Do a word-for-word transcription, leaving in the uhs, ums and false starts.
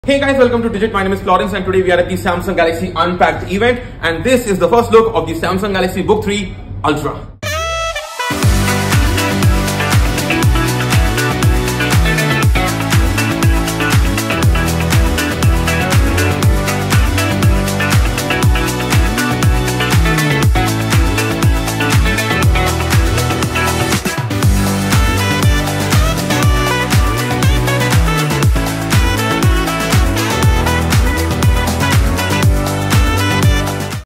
Hey guys, welcome to Digit. My name is Florence and today we are at the Samsung Galaxy Unpacked event and this is the first look of the Samsung Galaxy Book three Ultra.